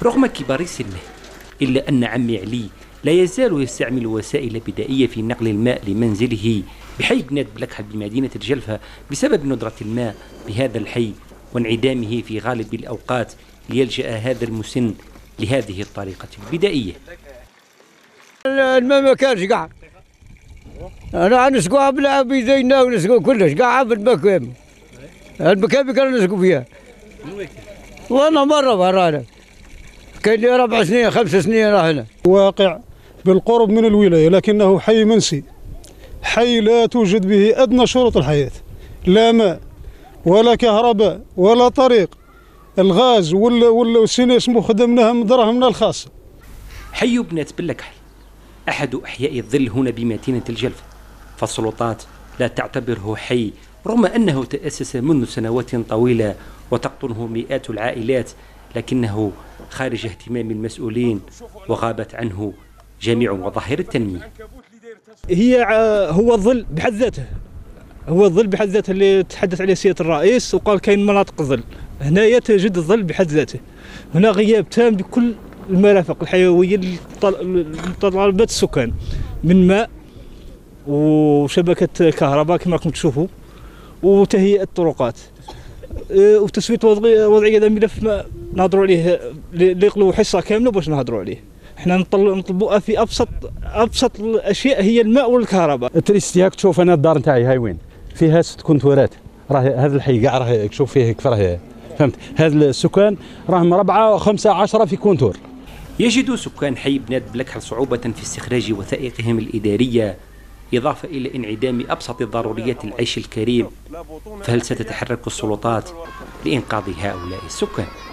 رغم كبر سنه إلا أن عمي علي لا يزال يستعمل وسائل بدائية في نقل الماء لمنزله بحي بنات بلكحل بمدينة الجلفة بسبب ندرة الماء بهذا الحي وانعدامه في غالب الأوقات، ليلجأ هذا المسن لهذه الطريقة البدائية. الماء ما كانش كاع، أنا نسقوها بلا بيدينا ونسقو كلش كاع في المكان، المكان كانوا نسقو فيها. وانا مرة أنا كاين لي 4 سنين 5 سنين راه هنا. واقع بالقرب من الولاية لكنه حي منسي، حي لا توجد به أدنى شروط الحياة، لا ماء ولا كهرباء ولا طريق، الغاز ولا السينيسمو خدمناها من دراهمنا الخاصة. حي بنات بلكحل أحد أحياء الظل هنا بمدينة الجلفة، فالسلطات لا تعتبره حي رغم أنه تأسس منذ سنوات طويلة وتقطنه مئات العائلات، لكنه خارج اهتمام المسؤولين وغابت عنه جميع وظاهر التنمية. هو الظل بحد ذاته، هو الظل بحد ذاته اللي تحدث عليه سيادة الرئيس وقال كاين مناطق ظل، هنايا تجد الظل بحد ذاته، هنا غياب تام بكل المرافق الحيوية لمتطلبات السكان من ماء وشبكة كهرباء كما راكم تشوفوا وتهيئة الطرقات وتسوية وضعية. هذا ملف ما نهضروا عليه اللي يقلوا حصة كاملة باش نهضروا عليه. احنا نطلبوا في ابسط الاشياء هي الماء والكهرباء. التريستياك تشوف انا الدار نتاعي هاي وين فيها 6 كونتورات، راه هذا الحي كاع راه تشوف فيه كيف راه فهمت، هذا السكان راهم 4 5 10 في كونتور. يجد سكان حي بنات بلكحل صعوبة في استخراج وثائقهم الإدارية إضافة إلى انعدام أبسط ضروريات العيش الكريم، فهل ستتحرك السلطات لإنقاذ هؤلاء السكان؟